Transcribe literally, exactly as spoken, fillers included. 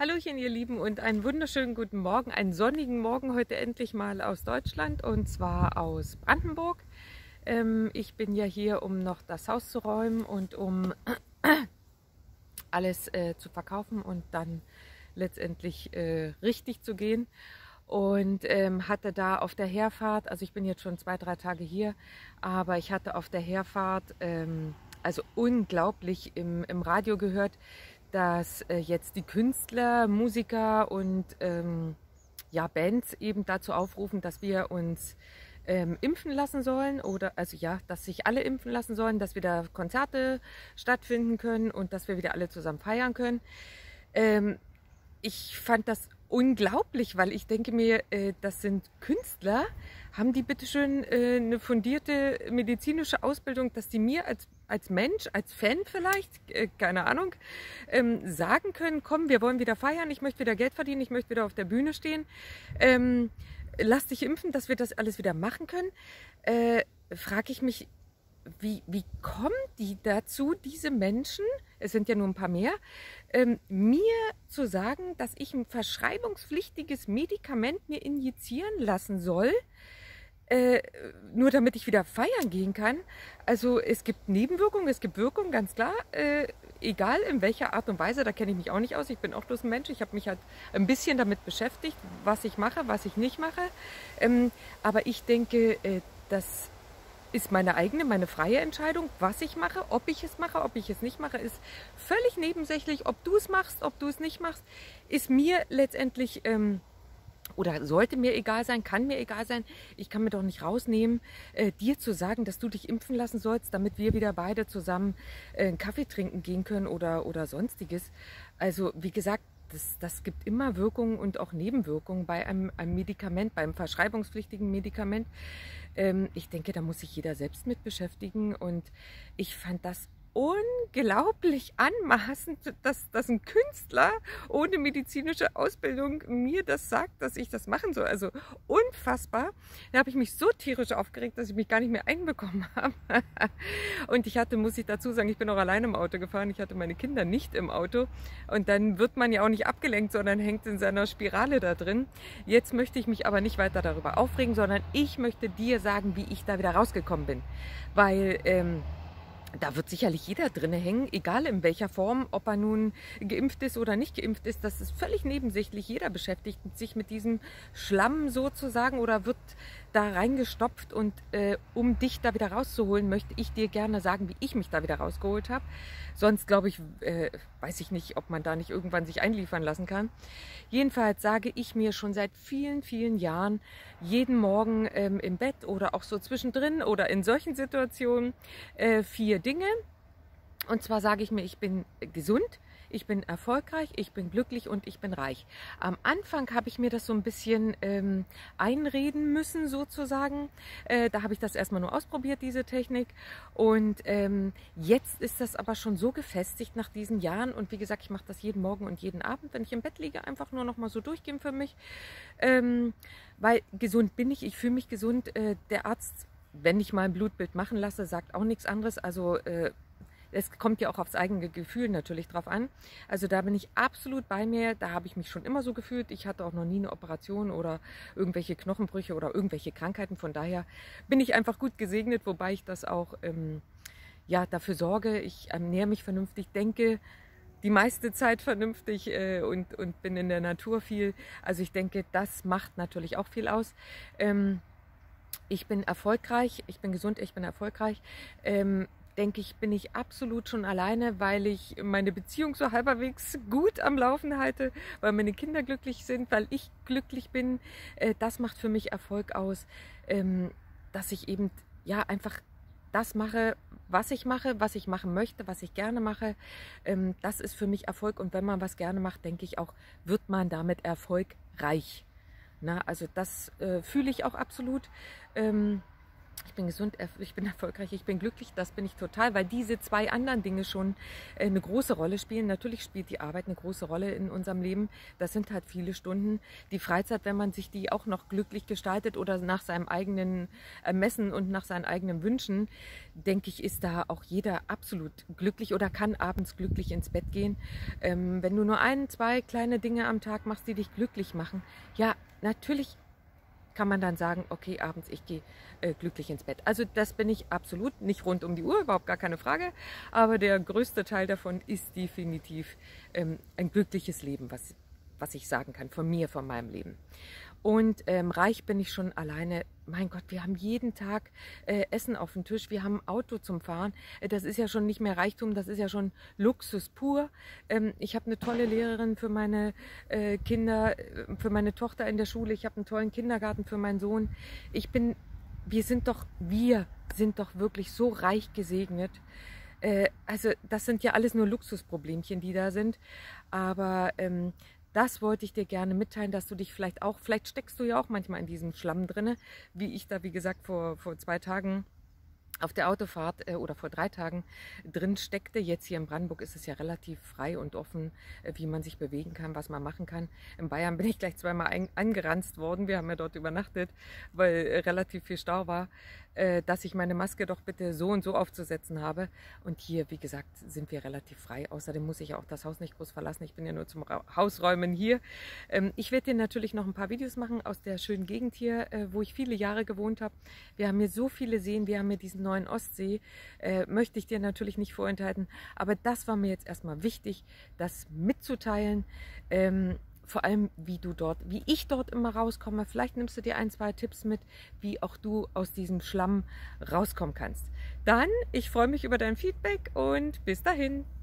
Hallöchen, ihr Lieben, und einen wunderschönen guten Morgen, einen sonnigen Morgen heute endlich mal aus Deutschland, und zwar aus Brandenburg. Ähm, ich bin ja hier, um noch das Haus zu räumen und um alles äh, zu verkaufen und dann letztendlich äh, richtig zu gehen. Und ähm, hatte da auf der Herfahrt, also ich bin jetzt schon zwei, drei Tage hier, aber ich hatte auf der Herfahrt ähm, also unglaublich im, im Radio gehört, dass äh, jetzt die Künstler, Musiker und ähm, ja, Bands eben dazu aufrufen, dass wir uns ähm, impfen lassen sollen, oder also ja, dass sich alle impfen lassen sollen, dass wieder Konzerte stattfinden können und dass wir wieder alle zusammen feiern können. Ähm, ich fand das unglaublich, weil ich denke mir, äh, das sind Künstler, haben die bitteschön äh, eine fundierte medizinische Ausbildung, dass die mir als, als Mensch, als Fan vielleicht, äh, keine Ahnung, ähm, sagen können, komm, wir wollen wieder feiern, ich möchte wieder Geld verdienen, ich möchte wieder auf der Bühne stehen, ähm, lass dich impfen, dass wir das alles wieder machen können. Äh, frage ich mich, Wie, wie kommen die dazu, diese Menschen, es sind ja nur ein paar mehr, ähm, mir zu sagen, dass ich ein verschreibungspflichtiges Medikament mir injizieren lassen soll, äh, nur damit ich wieder feiern gehen kann? Also es gibt Nebenwirkungen, es gibt Wirkungen, ganz klar, äh, egal in welcher Art und Weise, da kenne ich mich auch nicht aus, ich bin auch bloß ein Mensch, ich habe mich halt ein bisschen damit beschäftigt, was ich mache, was ich nicht mache, ähm, aber ich denke, äh, dass ist meine eigene, meine freie Entscheidung, was ich mache, ob ich es mache, ob ich es nicht mache, ist völlig nebensächlich. Ob du es machst, ob du es nicht machst, ist mir letztendlich ähm, oder sollte mir egal sein, kann mir egal sein. Ich kann mir doch nicht rausnehmen, äh, dir zu sagen, dass du dich impfen lassen sollst, damit wir wieder beide zusammen äh, einen Kaffee trinken gehen können oder, oder sonstiges. Also wie gesagt, Das, das gibt immer Wirkungen und auch Nebenwirkungen bei einem, einem Medikament, beim verschreibungspflichtigen Medikament. Ähm, ich denke, da muss sich jeder selbst mit beschäftigen, und ich fand das unglaublich anmaßend, dass, dass ein Künstler ohne medizinische Ausbildung mir das sagt, dass ich das machen soll. Also unfassbar. Da habe ich mich so tierisch aufgeregt, dass ich mich gar nicht mehr einbekommen habe. Und ich hatte, muss ich dazu sagen, ich bin auch alleine im Auto gefahren. Ich hatte meine Kinder nicht im Auto. Und dann wird man ja auch nicht abgelenkt, sondern hängt in seiner Spirale da drin. Jetzt möchte ich mich aber nicht weiter darüber aufregen, sondern ich möchte dir sagen, wie ich da wieder rausgekommen bin. Weil ähm, da wird sicherlich jeder drinne hängen, egal in welcher Form, ob er nun geimpft ist oder nicht geimpft ist. Das ist völlig nebensächlich. Jeder beschäftigt sich mit diesem Schlamm sozusagen oder wird da reingestopft. Und äh, um dich da wieder rauszuholen, möchte ich dir gerne sagen, wie ich mich da wieder rausgeholt habe. Sonst glaube ich, äh, weiß ich nicht, ob man da nicht irgendwann sich einliefern lassen kann. Jedenfalls sage ich mir schon seit vielen, vielen Jahren, jeden Morgen ähm, im Bett oder auch so zwischendrin oder in solchen Situationen äh, vier Dinge. Und zwar sage ich mir, ich bin gesund, ich bin erfolgreich, ich bin glücklich und ich bin reich. Am Anfang habe ich mir das so ein bisschen ähm, einreden müssen sozusagen. Äh, da habe ich das erstmal nur ausprobiert, diese Technik. Und ähm, jetzt ist das aber schon so gefestigt nach diesen Jahren. Und wie gesagt, ich mache das jeden Morgen und jeden Abend, wenn ich im Bett liege, einfach nur noch mal so durchgehen für mich. Ähm, weil gesund bin ich, ich fühle mich gesund. Äh, der Arzt, wenn ich mal ein Blutbild machen lasse, sagt auch nichts anderes. Also äh, es kommt ja auch aufs eigene Gefühl natürlich drauf an. Also da bin ich absolut bei mir. Da habe ich mich schon immer so gefühlt. Ich hatte auch noch nie eine Operation oder irgendwelche Knochenbrüche oder irgendwelche Krankheiten. Von daher bin ich einfach gut gesegnet, wobei ich das auch ähm, ja, dafür sorge. Ich ernähre mich vernünftig, denke die meiste Zeit vernünftig äh, und, und bin in der Natur viel. Also ich denke, das macht natürlich auch viel aus. Ähm, ich bin erfolgreich, ich bin gesund, ich bin erfolgreich. Ähm, denke ich, bin ich absolut schon alleine, weil ich meine Beziehung so halberwegs gut am Laufen halte, weil meine Kinder glücklich sind, weil ich glücklich bin. Äh, das macht für mich Erfolg aus, ähm, dass ich eben ja einfach das mache, was ich mache, was ich machen möchte, was ich gerne mache. Ähm, das ist für mich Erfolg, und wenn man was gerne macht, denke ich auch, wird man damit erfolgreich. Na, also das äh, fühle ich auch absolut. Ähm, Ich bin gesund, ich bin erfolgreich, ich bin glücklich, das bin ich total, weil diese zwei anderen Dinge schon eine große Rolle spielen. Natürlich spielt die Arbeit eine große Rolle in unserem Leben. Das sind halt viele Stunden. Die Freizeit, wenn man sich die auch noch glücklich gestaltet oder nach seinem eigenen Ermessen und nach seinen eigenen Wünschen, denke ich, ist da auch jeder absolut glücklich oder kann abends glücklich ins Bett gehen. Ähm, wenn du nur ein, zwei kleine Dinge am Tag machst, die dich glücklich machen, ja, natürlich kann man dann sagen, okay, abends, ich gehe äh, glücklich ins Bett. Also das bin ich absolut, nicht rund um die Uhr, überhaupt gar keine Frage, aber der größte Teil davon ist definitiv ähm, ein glückliches Leben, was, was ich sagen kann, von mir, von meinem Leben. Und ähm, reich bin ich schon alleine. Mein Gott, wir haben jeden Tag äh, Essen auf dem Tisch, wir haben ein Auto zum Fahren. Äh, das ist ja schon nicht mehr Reichtum, das ist ja schon Luxus pur. Ähm, ich habe eine tolle Lehrerin für meine äh, Kinder, äh, für meine Tochter in der Schule. Ich habe einen tollen Kindergarten für meinen Sohn. Ich bin, wir sind doch, wir sind doch wirklich so reich gesegnet. Äh, also das sind ja alles nur Luxusproblemchen, die da sind. Aber ähm, das wollte ich dir gerne mitteilen, dass du dich vielleicht auch, vielleicht steckst du ja auch manchmal in diesem Schlamm drinne, wie ich da, wie gesagt, vor, vor zwei Tagen auf der Autofahrt äh, oder vor drei Tagen drin steckte. Jetzt hier in Brandenburg ist es ja relativ frei und offen, äh, wie man sich bewegen kann, was man machen kann. In Bayern bin ich gleich zweimal ein, angeranzt worden. Wir haben ja dort übernachtet, weil äh, relativ viel Stau war, äh, dass ich meine Maske doch bitte so und so aufzusetzen habe. Und hier, wie gesagt, sind wir relativ frei. Außerdem muss ich ja auch das Haus nicht groß verlassen. Ich bin ja nur zum Ra Hausräumen hier. Ähm, ich werde dir natürlich noch ein paar Videos machen aus der schönen Gegend hier, äh, wo ich viele Jahre gewohnt habe. Wir haben hier so viele Seen, wir haben hier diesen neuen Ostsee, äh, möchte ich dir natürlich nicht vorenthalten, aber das war mir jetzt erstmal wichtig, das mitzuteilen, ähm, vor allem wie du dort, wie ich dort immer rauskomme. Vielleicht nimmst du dir ein, zwei Tipps mit, wie auch du aus diesem Schlamm rauskommen kannst. Dann, ich freue mich über dein Feedback und bis dahin.